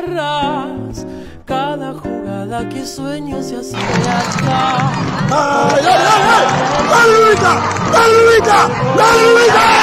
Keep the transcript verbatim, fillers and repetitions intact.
garras. Cada jugada que sueño se hace realidad. ¡Ay, ay, ay! ¡Dale, Lolita! ¡Dale, Lolita! ¡Dale, Lolita!